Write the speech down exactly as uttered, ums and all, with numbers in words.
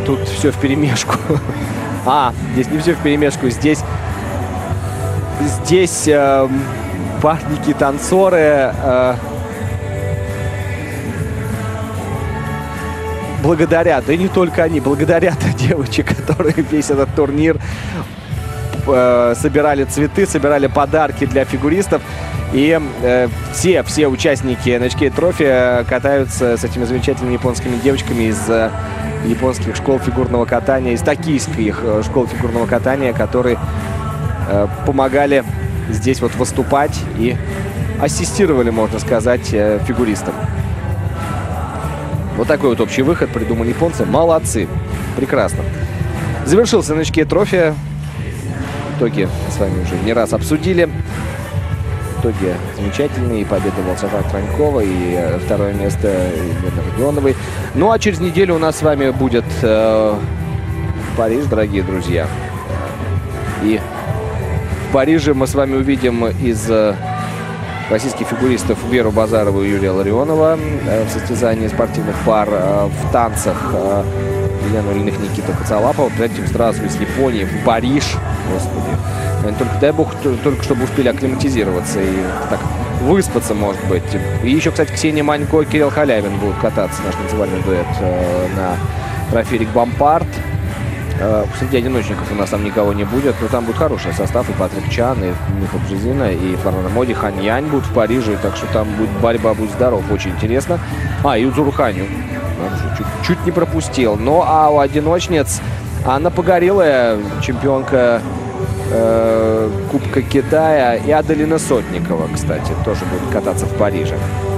тут все вперемешку. А, здесь не все вперемешку. Здесь, здесь э, парники-танцоры э, благодарят, да и не только они, благодарят девочек, которые весь этот турнир э, собирали цветы, собирали подарки для фигуристов. И э, все, все участники эн эйч кей Trophy катаются с этими замечательными японскими девочками из э, японских школ фигурного катания, из токийских э, школ фигурного катания, которые э, помогали здесь вот выступать и ассистировали, можно сказать, э, фигуристам. Вот такой вот общий выход придумали японцы. Молодцы. Прекрасно. Завершился эн эйч кей Trophy. Итоги мы с вами уже не раз обсудили. Итоги замечательные. Победа Волшака Транькова и второе место Елены Родионовой. Ну а через неделю у нас с вами будет э, Париж, дорогие друзья. И в Париже мы с вами увидим из э, российских фигуристов Веру Базарову и Юрия Ларионова э, в состязании спортивных пар, э, в танцах э, Елену Ильиных, Никита Коцалапова. Придем сразу из Японии в Париж. Господи. Только, дай бог, только чтобы успели акклиматизироваться и так выспаться, может быть. И еще, кстати, Ксения Манько и Кирилл Халявин будут кататься, наш танцевальный дуэт, э, на трофее Рик Бампарт. Э, среди одиночников у нас там никого не будет, но там будет хороший состав. И Патрик Чан, и Миха Бжезина, и Флорана Моди, Хань Янь будут в Париже. Так что там будет борьба, будь здоров, очень интересно. А, и Юцуру Ханю. Чуть, чуть не пропустил. Ну, а у одиночниц Анна Погорелая, чемпионка Кубка Китая, и Аделина Сотникова, кстати, тоже будет кататься в Париже.